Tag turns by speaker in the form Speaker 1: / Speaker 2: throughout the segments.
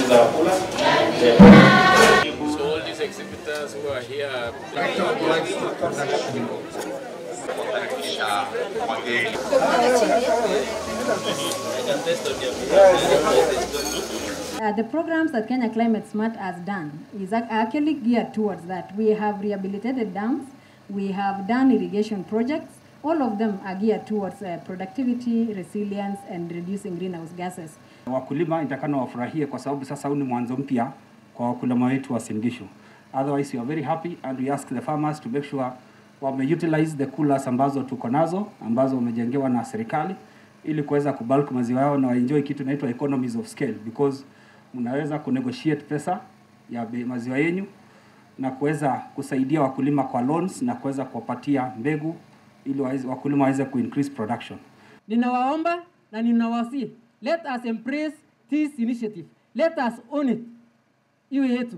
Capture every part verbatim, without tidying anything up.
Speaker 1: our cooler. Yeah.
Speaker 2: So all these exhibitors who are here.
Speaker 3: Uh, the programs that Kenya Climate Smart has done is actually geared towards that. We have rehabilitated dams, we have done irrigation projects. All of them are geared towards uh, productivity, resilience, and reducing greenhouse gases.
Speaker 4: Wakulima itakana wafurahie kwa sababu sasa huu ni mwanzo mpya kwa wakulima wetu wa Uasin Gishu. Otherwise we are very happy and we ask the farmers to make sure wame utilize the coolers ambazo tuko nazo ambazo wamejengewa na serikali ili kuweza kubulk maziwa yao na enjoy kitu inaitwa economies of scale, because mnaweza kunegotiate pesa ya maziwa yenu na kuweza kusaidia wakulima kwa loans na kuweza kuwapatia mbegu ili wakulima waweze ku increase production.
Speaker 5: Ninawaomba na ninawasihi, let us embrace this initiative. Let us own it. Iwe yetu.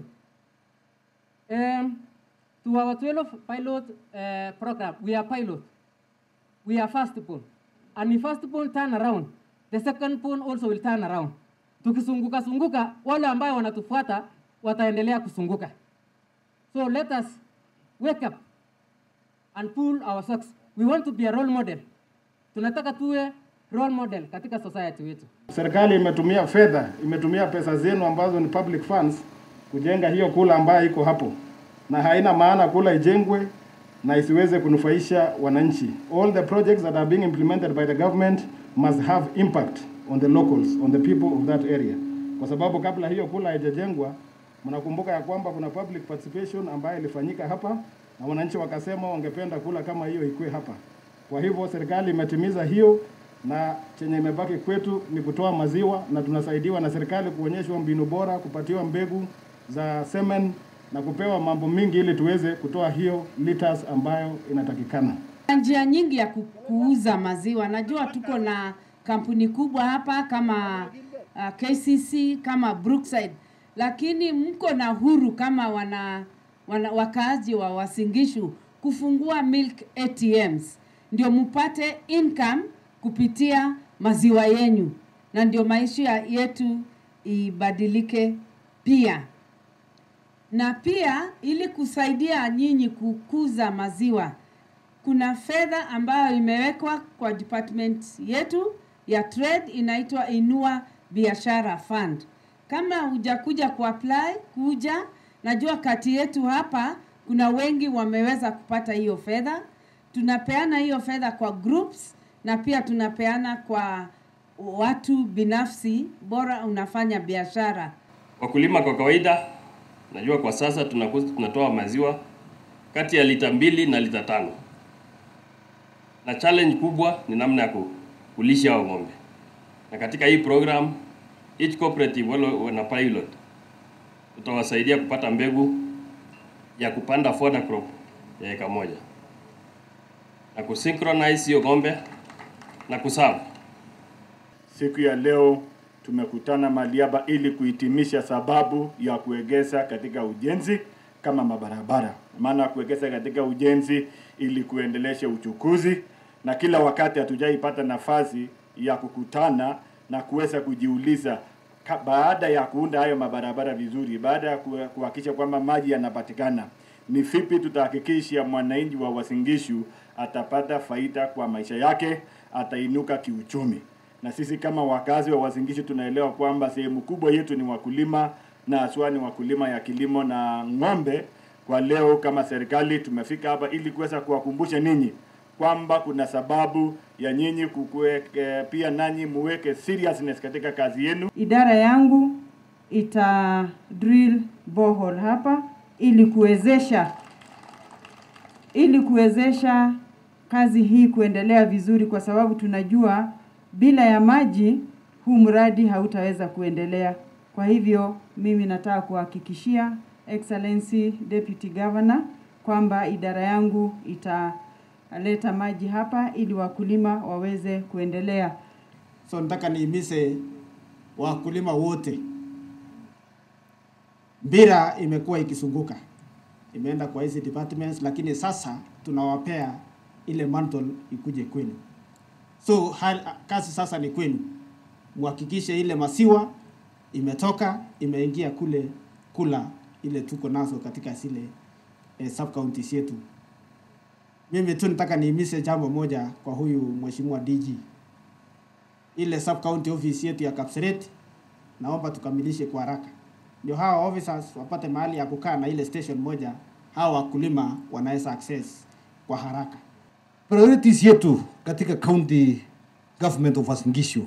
Speaker 5: Um, to our twelve pilot uh, program, we are pilot. We are first pole. And if first pole turn around, the second pole also will turn around. Tukisunguka sunguka, wale ambao wanatufuata wataendelea kusunguka. So let us wake up and pull our socks. We want to be a role model. Tunataka tuwe role model katika society wetu.
Speaker 6: Serikali imetumia fedha, imetumia pesa zenu ambazo ni public funds kujenga hiyo kula ambayo iko hapo. Na haina maana kula ijengwe na isiweze kunufaisha wananchi. All the projects that are being implemented by the government must have impact on the locals, on the people of that area. Kwa sababu kabla hiyo kula haijajengwa, mnakumbuka ya kwamba kuna public participation ambayo ilifanyika hapa na wananchi wakasema wangependa kula kama hiyo ikue hapa. Kwa hivyo serikali imetimiza hiyo na chenye imebaki kwetu ni kutoa maziwa, na tunasaidiwa na serikali kuonyeshwa mbinu bora, kupatiwa mbegu za semen na kupewa mambo mingi ili tuweze kutoa hiyo liters ambayo inatakikana.
Speaker 7: Njia nyingi ya kuuza maziwa. Najua tuko na kampuni kubwa hapa kama uh, K C C, kama Brookside, lakini mko na huru kama wana, wana wakaaji wa Uasin Gishu kufungua milk A T Ms. Ndio mupate income kupitia maziwa yenu na ndio maisha yetu ibadilike pia. Na pia ili kusaidia nyinyi kukuza maziwa, kuna fedha ambayo imewekwa kwa department yetu ya trade inaitwa Inua Biashara Fund. Kama hujakuja kuapply, kuja, najua kati yetu hapa kuna wengi wameweza kupata hiyo fedha. Tunapeana hiyo fedha kwa groups na pia tunapeana kwa watu binafsi, bora unafanya biashara.
Speaker 2: Wakulima kwa kawaida, najua kwa sasa tunakuza, tunatoa maziwa kati ya lita mbili na lita tano. Na challenge kubwa ni namna ya kulisha hao ng'ombe. Na katika hii program, each cooperative wale wana pilot utawasaidia kupata mbegu ya kupanda fodder crop ya eka moja. Na kusynchronize hiyo ng'ombe na kusavu.
Speaker 6: Siku ya leo tumekutana mahali hapa ili kuhitimisha sababu ya kuegeza katika ujenzi kama mabarabara. Maana kuegeza katika ujenzi ili kuendelesha uchukuzi, na kila wakati hatujaipata nafasi ya kukutana na kuweza kujiuliza baada ya kuunda hayo mabarabara vizuri, baada ya kuhakikisha kwamba maji yanapatikana, ni vipi tutahakikisha mwananchi wa Uasin Gishu atapata faida kwa maisha yake, atainuka kiuchumi. Na sisi kama wakazi wa Uasin Gishu tunaelewa kwamba sehemu kubwa yetu ni wakulima, na haswa ni wakulima ya kilimo na ng'ombe. Kwa leo kama serikali tumefika hapa ili kuweza kuwakumbusha ninyi kwamba kuna sababu ya nyinyi kukuweke, pia nanyi muweke seriousness katika kazi yenu.
Speaker 8: Idara yangu ita drill borehole hapa ili kuwezesha ili kuwezesha kazi hii kuendelea vizuri, kwa sababu tunajua bila ya maji huu mradi hautaweza kuendelea. Kwa hivyo mimi nataka kuhakikishia Excellency Deputy Governor kwamba idara yangu italeta maji hapa ili wakulima waweze kuendelea.
Speaker 9: So nataka niimise wakulima wote. Bira imekuwa ikisunguka, imeenda kwa hizi departments, lakini sasa tunawapea ile mantle ikuje kwenu. So hal, kazi sasa ni kwenu. Muhakikishe ile masiwa imetoka imeingia kule kula ile tuko nazo katika zile eh, sub counties yetu. Mimi tu nataka niimise jambo moja kwa huyu mheshimiwa D G. Ile sub county office yetu ya Kapseret naomba tukamilishe kwa haraka. Ndio hawa officers wapate mahali ya kukaa na ile station moja, hawa wakulima wanaweza access kwa haraka.
Speaker 1: Priorities yetu katika county government of Uasin Gishu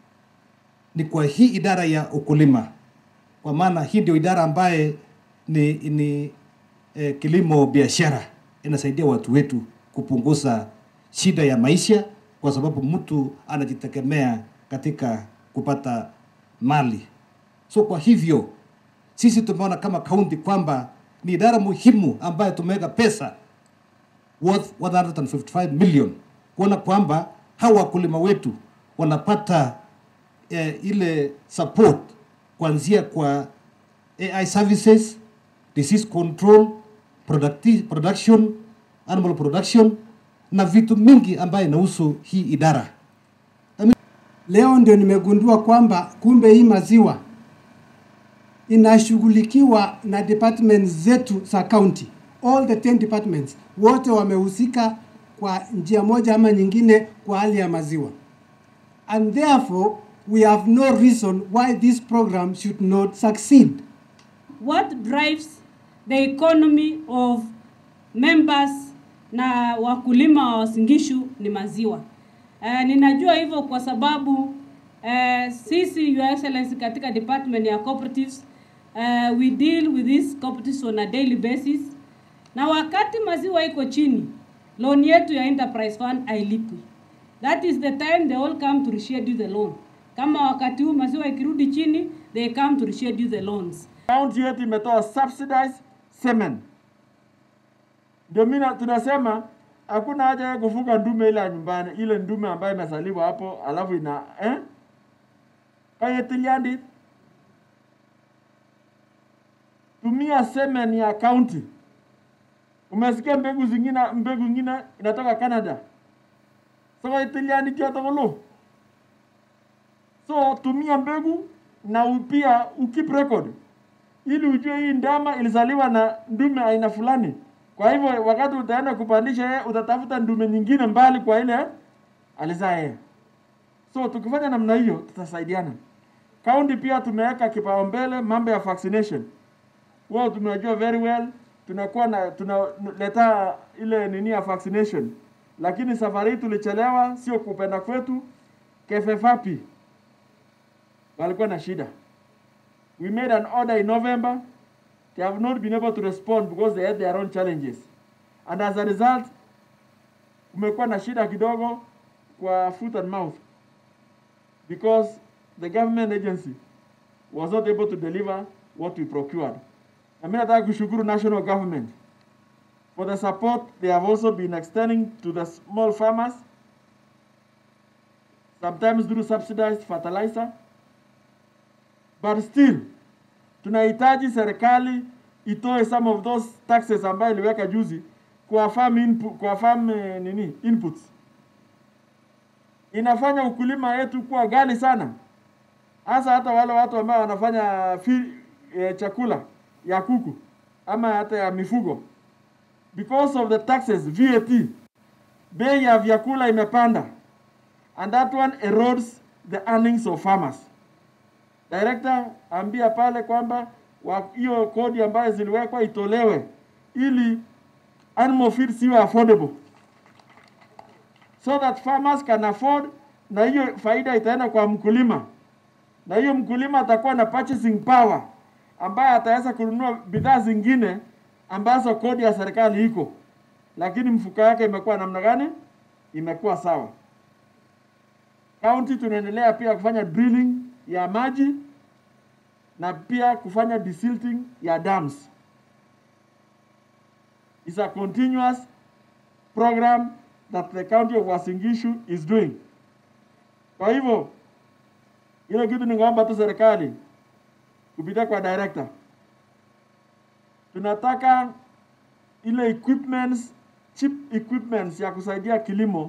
Speaker 1: ni kwa hii idara ya ukulima, kwa maana hii ndio idara ambaye ni, ni eh, kilimo biashara, inasaidia watu wetu kupunguza shida ya maisha, kwa sababu mtu anajitegemea katika kupata mali. So kwa hivyo sisi tumeona kama county kwamba ni idara muhimu ambayo tumeweka pesa worth one hundred fifty-five million kuona kwamba hawa wakulima wetu wanapata eh, ile support kuanzia kwa A I services, disease control, producti production, animal production na vitu mingi ambayo inahusu hii idara.
Speaker 10: Leo ndio nimegundua kwamba kumbe hii maziwa inashughulikiwa na departments zetu za county. All the ten departments wote wamehusika kwa njia moja ama nyingine kwa hali ya maziwa. And therefore we have no reason why this program should not succeed.
Speaker 11: What drives the economy of members na wakulima wa Uasin Gishu ni maziwa. Uh, ninajua hivyo kwa sababu uh, sisi Your Excellency katika department ya cooperatives uh, we deal with these cooperatives on a daily basis. Na wakati maziwa iko chini, loan yetu ya enterprise fund hailipwi. That is the time they all come to reschedule the loan. Kama wakati huu maziwa ikirudi chini, they come to reschedule the loans.
Speaker 12: County yetu imetoa subsidized semen. Ndio mimi tunasema hakuna haja ya kufuga ndume ile nyumbani, ile ndume ambayo imesaliwa hapo alafu ina eh kaya tiliandi. Tumia semen ya county. Umesikia mbegu zingine mbegu nyingine inatoka Canada. So itiliandi kiotokolo. So tumia mbegu na pia ukip record ili ujue hii ndama ilizaliwa na ndume aina fulani. Kwa hivyo wakati utaenda kupandisha yeye utatafuta ndume nyingine mbali kwa ile alizaa yeye. So tukifanya namna hiyo tutasaidiana. County pia tumeweka kipaumbele mambo ya vaccination. Wao tunajua very well tunakuwa na tunaleta ile nini ya vaccination. Lakini safari tulichelewa, sio kupenda kwetu. K F F A P walikuwa na shida. We made an order in November. They have not been able to respond because they had their own challenges. And as a result, kumekuwa na shida kidogo kwa foot and mouth. Because the government agency was not able to deliver what we procured. Na mimi nataka kushukuru national government for the support they have also been extending to the small farmers, sometimes through subsidized fertilizer. But still, tunahitaji serikali itoe some of those taxes ambayo iliweka juzi kwa farm input, kwa farm eh, nini inputs. Inafanya ukulima yetu kuwa ghali sana. Hasa hata wale watu ambao wanafanya fi, eh, chakula ya kuku ama hata ya mifugo. Because of the taxes, V A T, bei ya vyakula imepanda. And that one erodes the earnings of farmers. Director ambia pale kwamba hiyo kodi ambayo ziliwekwa itolewe ili animal feed siwe affordable, so that farmers can afford, na hiyo faida itaenda kwa mkulima, na hiyo mkulima atakuwa na purchasing power ambaye ataweza kununua bidhaa zingine ambazo kodi ya serikali iko, lakini mfuko yake imekuwa namna gani? Imekuwa sawa. County tunaendelea pia kufanya drilling ya maji na pia kufanya desilting ya dams. It's a continuous program that the county of Uasin Gishu is doing. Kwa hivyo, ile kitu ningeomba tu serikali kupitia kwa director, tunataka ile equipments, cheap equipments ya kusaidia kilimo,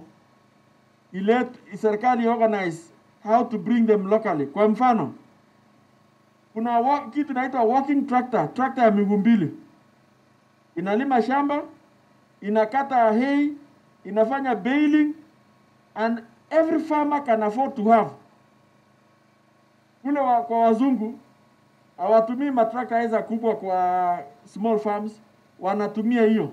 Speaker 12: ile serikali organize how to bring them locally. Kwa mfano, kuna wa, kitu inaitwa walking tractor, tractor ya miguu mbili. Inalima shamba, inakata hay, inafanya baling, and every farmer can afford to have. Kule wa, kwa wazungu hawatumii matrakta hizo kubwa kwa small farms, wanatumia hiyo.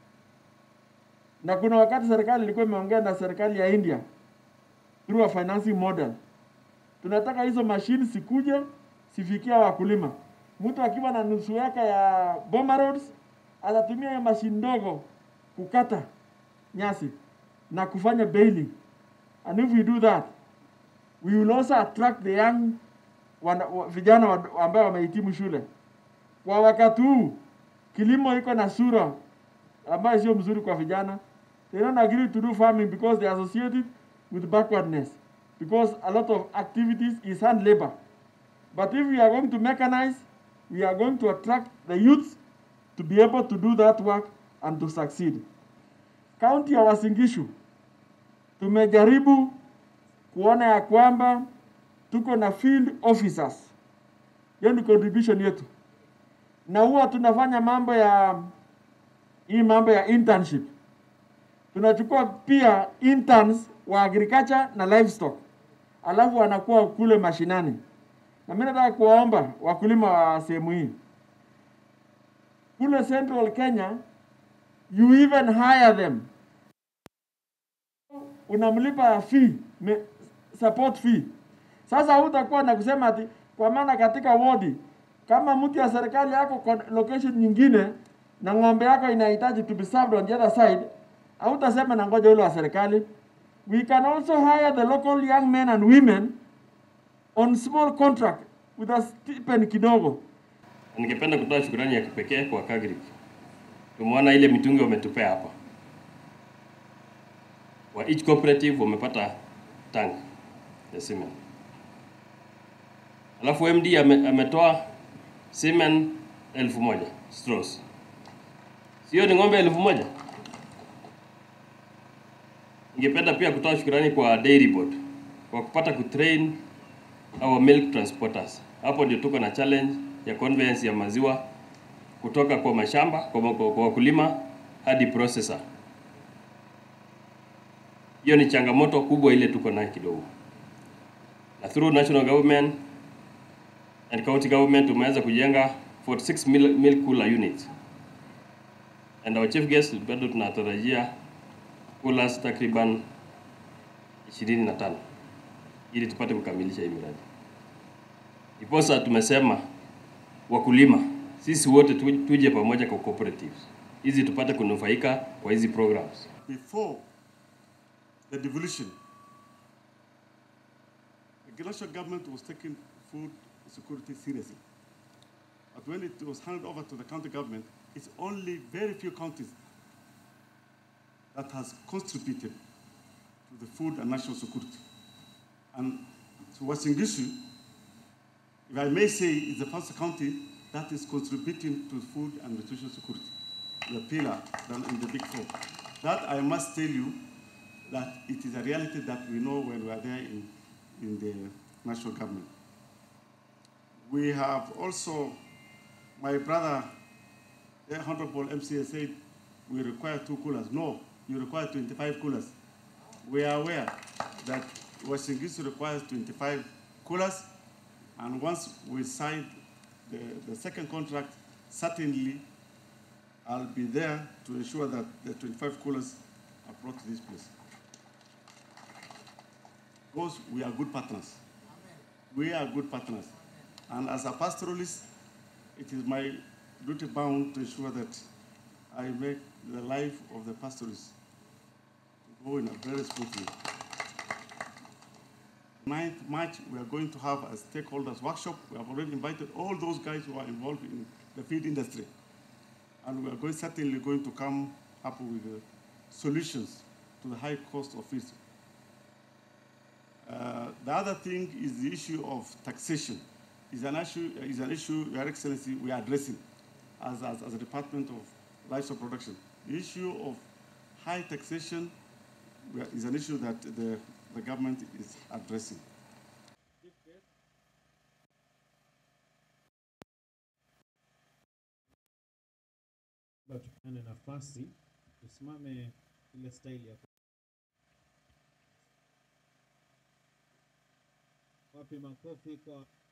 Speaker 12: Na kuna wakati serikali ilikuwa imeongea na serikali ya India through a financing model. Tunataka hizo machines sikuje sifikia wakulima. Mtu akiwa na nusu yake ya boma roads atatumia hiyo machine ndogo kukata nyasi na kufanya baling. And if we do that, we will also attract the young wana, vijana ambao wamehitimu shule. Kwa wakati huu kilimo iko na sura ambayo sio mzuri kwa vijana. They don't agree to do farming because they are associated with backwardness, because a lot of activities is hand labor. But if we are going to mechanize, we are going to attract the youth to be able to do that work and to succeed. County ya Uasin Gishu tumejaribu kuona ya kwamba tuko na field officers. Hiyo ni contribution yetu. Na huwa tunafanya mambo ya hii mambo ya internship. Tunachukua pia interns wa agriculture na livestock. Alafu wanakuwa kule mashinani. Na mimi nataka kuwaomba wakulima wa sehemu hii. Kule Central Kenya, you even hire them. Unamlipa fee, support fee. Sasa hutakuwa na kusema ati kwa maana katika wodi kama mtu ya serikali yako kwa location nyingine na ng'ombe yako inahitaji to be served on the other side, hautasema na ngoja yule wa serikali. We can also hire the local young men and women on small contract with a stipend kidogo.
Speaker 2: Ningependa kutoa shukrani ya kipekee kwa Kagrik. Tumeona ile mitungi wametupea hapa. Wa each cooperative wamepata tank ya cement. Alafu M D ame, ametoa semen elfu moja straws. Sio ni ng'ombe elfu moja. Ningependa pia kutoa shukrani kwa Dairy Board kwa kupata kutrain our milk transporters. Hapo ndio tuko na challenge ya conveyance ya maziwa kutoka kwa mashamba kwa, kwa, kwa wakulima hadi processor. Hiyo ni changamoto kubwa ile tuko nayo kidogo. Na through national government and county government tumeweza kujenga forty-six milk cooler units. And our chief guest bado tunatarajia coolers takriban ishirini na tano ili tupate kukamilisha hii miradi. Iposa tumesema wakulima sisi wote tuje pamoja kwa cooperatives hizi tupate kunufaika kwa hizi programs.
Speaker 13: Before the devolution, the national government was taking food security seriously. But when it was handed over to the county government, it's only very few counties that has contributed to the food and national security. And so Uasin Gishu, if I may say, is the first county that is contributing to food and nutrition security, the pillar than in the big four. That I must tell you that it is a reality that we know when we are there in, in the national government. We have also, my brother, the Honorable M C A said, we require two coolers. No, you require twenty-five coolers. We are aware that Uasin Gishu requires twenty-five coolers, and once we sign the, the second contract, certainly I'll be there to ensure that the twenty-five coolers are brought to this place. Because we are good partners. We are good partners. And as a pastoralist, it is my duty bound to ensure that I make the life of the pastoralists go in a very smooth way. ninth March, we are going to have a stakeholders workshop. We have already invited all those guys who are involved in the feed industry. And we are going, certainly going to come up with uh, solutions to the high cost of feed. Uh, the other thing is the issue of taxation. Is an issue, is an issue, Your Excellency, we are addressing as, as, as a Department of Livestock Production. The issue of high taxation is an issue that the, the government is addressing.
Speaker 14: Tupeane nafasi tusimame ile style ya wapi makofi kwa